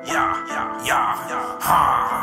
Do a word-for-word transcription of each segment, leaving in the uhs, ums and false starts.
Yeah, yeah, yeah, ha,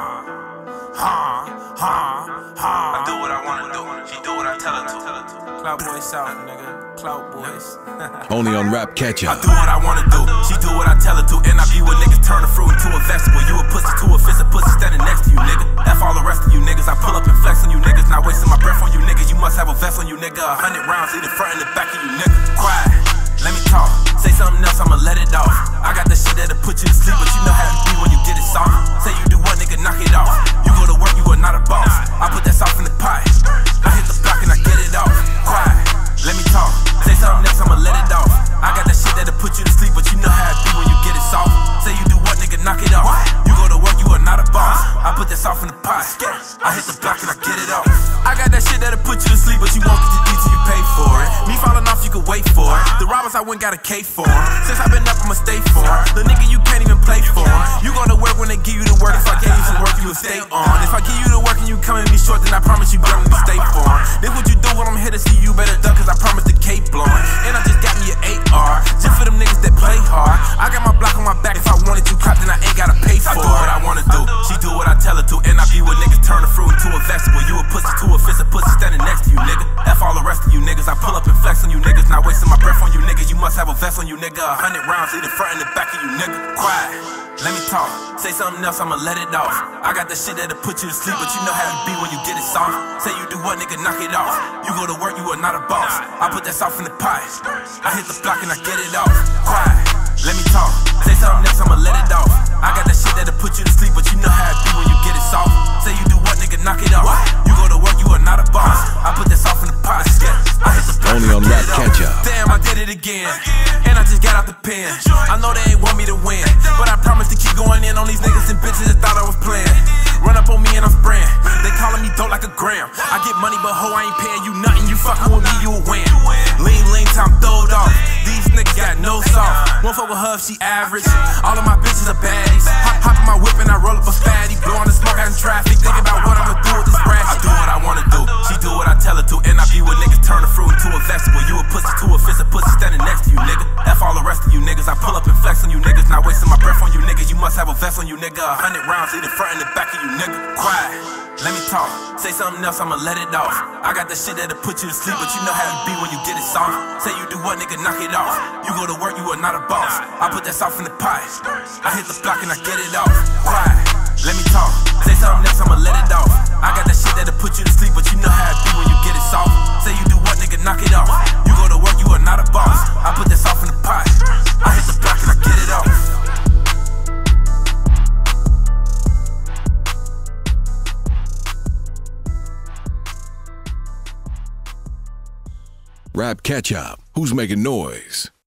ha, ha, ha. I do what I wanna do, she do what I tell her to. Clout Boys South, nigga, Clout Boys. Only on Rap Catch Up. I do what I wanna do, she do what I tell her to. And I be with niggas, turn a fruit into a vegetable. You a pussy to a fist, a pussy standing next to you, nigga. F all the rest of you niggas, I pull up and flex on you niggas. Not wasting my breath on you niggas, you must have a vest on you nigga. A hundred rounds, lead the front and the back of you nigga. Quiet, let me talk, say something else, I'ma let it off. I got that shit that'll put you to sleep, but you know how it be when you get it soft. Say you do what, nigga, knock it off. You go to work, you are not a boss. I put that sauce in the pot, I hit the block and I get it off. Quiet, let me talk, say something else, I'ma let it off. I got that shit that'll put you to sleep, but you know how it be when you get it soft. Say you do what, nigga, knock it off. You go to work, you are not a boss. I put that sauce in the pot, I hit the block and I get it off. I got that shit that'll put you to sleep, but you won't get your eat till you pay for it. Me falling off, you can wait for it. The robbers I went got a K for 'em. Since I've been up, I'ma stay for 'em. The nigga you can't even play for 'em. You go to work when they give you the work. If I gave you some work, you would stay on. If I give you the work and you come at me short, then I promise you better to stay for 'em. This what you do when I'm here to see you better duck, cause I promise the cape blowing. And I just got me an A R, just for them niggas that play hard. I got my block on my back, if I wanted to cop, then I ain't gotta pay for it. I do what I wanna do, she do what I tell her to. And I be with niggas, turn a fruit into a vegetable. You a pussy to a fist, a pussy standing next to you nigga. F all the rest of you niggas, I pull up and flex on you niggas. Not wasting my breath on you niggas, you must have a vest on you nigga. A hundred rounds, lead the front and the back of you nigga. Quiet, let me talk, say something else, I'ma let it off. I got that shit that'll put you to sleep, but you know how it be when you get it soft. Say you do what, nigga, knock it off. You go to work, you are not a boss. I put that sauce in the pot, I hit the block and I get it off. Quiet, let me talk, say something else, I'ma let it off. I got that shit that'll put you to sleep, but you know how it be when you get it soft. Say you do what, nigga, knock it off. You go to work, you are not a boss. I put that sauce in the pot, I hit the block Only on Rap Catch Up. Damn, I did it again, and I just got out the pen. I know they ain't want me to win, but I promise to keep going in on these niggas and bitches that thought I was playing. Run up on me and I'm spraying, they calling me dope like a gram. I get money, but ho, I ain't paying you nothing. You fucking with me, you a win. Lean, lean, time throwed off. These niggas got no sauce. One fuck with her if she average. All of my bitches are baddies. Hop, hop in my whip and I roll up a fatty. Blowing the smoke out in traffic, think about what I'ma do with this ratchet. I do what I wanna do, she do what I tell her to. And I be with niggas, turn a fruit into a vegetable. You a pussy to a fist, a pussy standing next to you nigga. F all the rest of you niggas, I pull up and flex on you niggas. Not wasting my breath on you niggas, you must have a vest on you nigga. A hundred rounds, lead the front and the back of you nigga. Quiet, let me talk, say something else, I'ma let it off. I got that shit that'll put you to sleep, but you know how it be when you get it soft. Say you do what, nigga, knock it off. You go to work, you are not a boss. I put that sauce in the pot, I hit the block and I get it off. Quiet, let me talk, say something else, I'ma let it off. I got that shit that'll put you to sleep, but you know how it be when you get it soft. Say you do what, nigga, knock it off. You go to work, you are not a boss. I put that sauce in the pot, I hit the block and I get it off. Rap Catch Up. Who's making noise?